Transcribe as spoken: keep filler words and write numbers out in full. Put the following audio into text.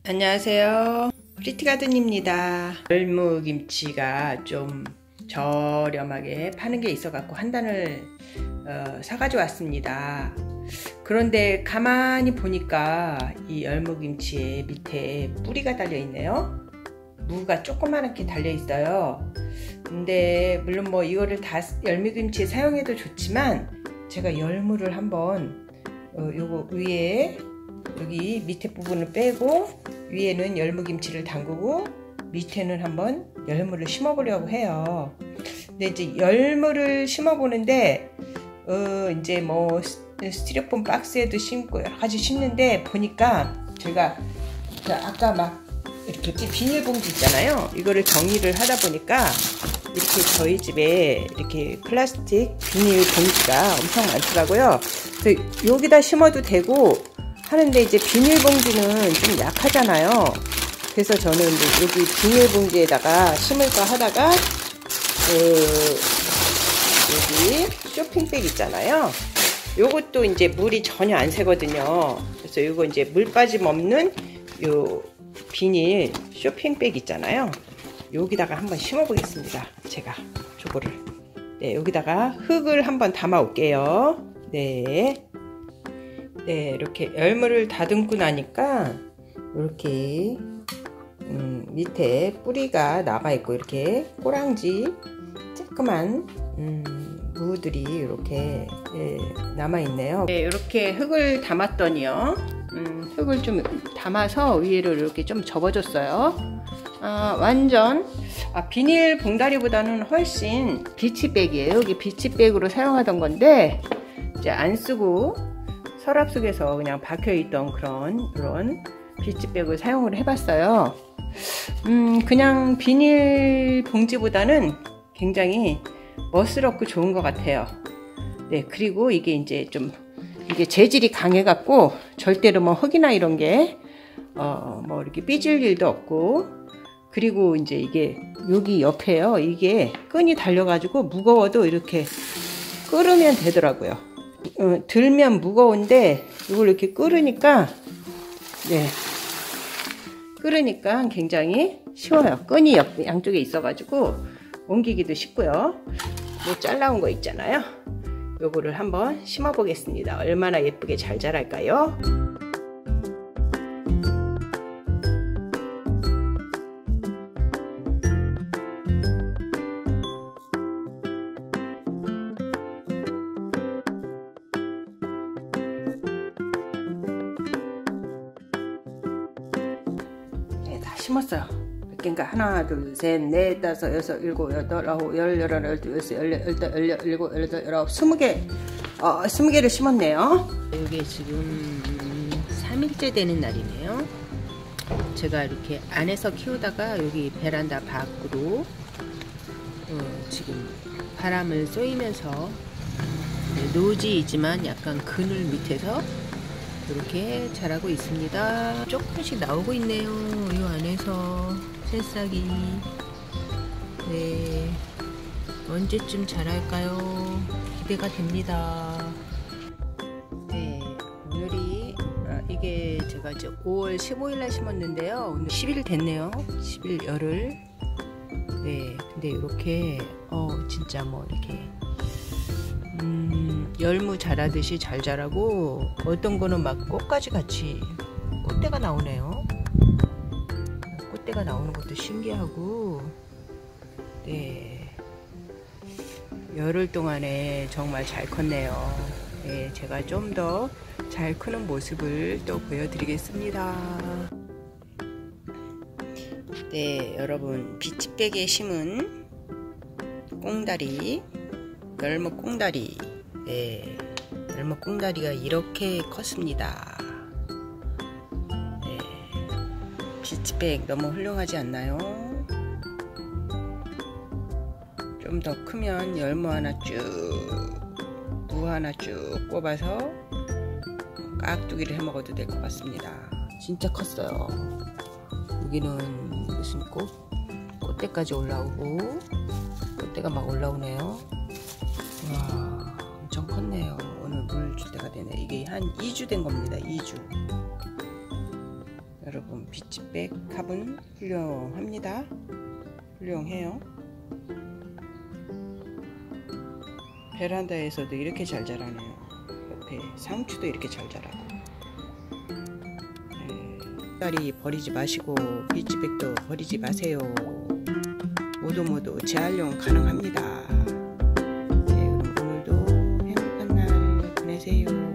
안녕하세요. 프리티가든입니다. 열무김치가 좀 저렴하게 파는 게 있어 갖고 한 단을 어, 사가지고 왔습니다. 그런데 가만히 보니까 이 열무김치에 밑에 뿌리가 달려 있네요. 무가 조그맣게 달려 있어요. 근데 물론 뭐 이거를 다 열무김치에 사용해도 좋지만 제가 열무를 한번 어, 요거 위에 여기 밑에 부분을 빼고 위에는 열무김치를 담그고 밑에는 한번 열무를 심어 보려고 해요. 근데 이제 열무를 심어 보는데 어 이제 뭐 스티로폼 박스에도 심고 여러 가지 심는데 보니까 제가 아까 막 이렇게 비닐봉지 있잖아요. 이거를 정리를 하다 보니까 이렇게 저희 집에 이렇게 플라스틱 비닐봉지가 엄청 많더라고요. 그래서 여기다 심어도 되고 하는데 이제 비닐봉지는 좀 약하잖아요. 그래서 저는 이제 여기 비닐봉지에다가 심을까 하다가 그 여기 쇼핑백 있잖아요. 요것도 이제 물이 전혀 안 새거든요. 그래서 요거 이제 물 빠짐 없는 요 비닐 쇼핑백 있잖아요. 여기다가 한번 심어 보겠습니다. 제가 저거를 네, 여기다가 흙을 한번 담아 올게요. 네. 네, 이렇게 열무를 다듬고 나니까 이렇게 음, 밑에 뿌리가 나가 있고 이렇게 꼬랑지 쬐끄만 음, 무들이 이렇게 예, 남아 있네요. 네, 이렇게 흙을 담았더니요. 음, 흙을 좀 담아서 위를 이렇게 좀 접어줬어요. 아, 완전 아, 비닐 봉다리보다는 훨씬 비치백이에요. 이게 비치백으로 사용하던 건데 이제 안 쓰고 서랍 속에서 그냥 박혀있던 그런 그런 비치백을 사용을 해봤어요. 음, 그냥 비닐 봉지보다는 굉장히 멋스럽고 좋은 것 같아요. 네, 그리고 이게 이제 좀 이게 재질이 강해갖고 절대로 뭐 흙이나 이런 게 어, 뭐 이렇게 삐질 일도 없고, 그리고 이제 이게 여기 옆에요. 이게 끈이 달려가지고 무거워도 이렇게 끓으면 되더라고요. 어, 들면 무거운데 이걸 이렇게 끓으니까 네 끓으니까 굉장히 쉬워요. 끈이 옆, 양쪽에 있어가지고 옮기기도 쉽고요. 뭐 잘라온 거 있잖아요. 요거를 한번 심어 보겠습니다. 얼마나 예쁘게 잘 자랄까요? 심었어요. 몇 개인가? 하나, 둘, 셋, 넷, 다섯, 여섯, 일곱, 여덟, 아홉, 열, 열하나, 열둘, 열셋, 열넷, 열다섯, 열여섯, 일곱, 열여덟, 열아홉, 스무 개, 어, 스무 개를 심었네요. 이게 지금 삼 일째 되는 날이네요. 제가 이렇게 안에서 키우다가 여기 베란다 밖으로 어, 지금 바람을 쏘이면서 네, 노지이지만 약간 그늘 밑에서 이렇게 자라고 있습니다. 조금씩 나오고 있네요. 이 안에서 새싹이. 네, 언제쯤 자랄까요? 기대가 됩니다. 네, 오늘이 아, 이게 제가 이제 오월 십오일 날 심었는데요. 오늘 십 일 됐네요. 십 일 열흘. 네, 근데 이렇게 어 진짜 뭐 이렇게 음, 열무 자라듯이 잘 자라고, 어떤 거는 막 꽃가지 같이 꽃대가 나오네요. 꽃대가 나오는 것도 신기하고, 네, 열흘 동안에 정말 잘 컸네요. 네, 제가 좀 더 잘 크는 모습을 또 보여드리겠습니다. 네, 여러분, 비치백에 심은 꽁다리, 열무 꽁다리, 네, 열무 꽁다리가 이렇게 컸습니다. 네, 비치백 너무 훌륭하지 않나요? 좀 더 크면 열무 하나 쭉, 무 하나 쭉 뽑아서 깍두기를 해 먹어도 될 것 같습니다. 진짜 컸어요. 여기는 무슨 꽃? 꽃대까지 올라오고, 꽃대가 막 올라오네요. 와, 엄청 컸네요. 오늘 물 줄 때가 되네. 이게 한 이 주 된 겁니다. 이 주. 여러분 비치백 화분 훌륭합니다. 훌륭해요. 베란다에서도 이렇게 잘 자라네요. 옆에 상추도 이렇게 잘 자라고. 네, 딸이 버리지 마시고 비치백도 버리지 마세요. 모두 모두 재활용 가능합니다. 네, 그럼 오늘도 행복한 날 보내세요.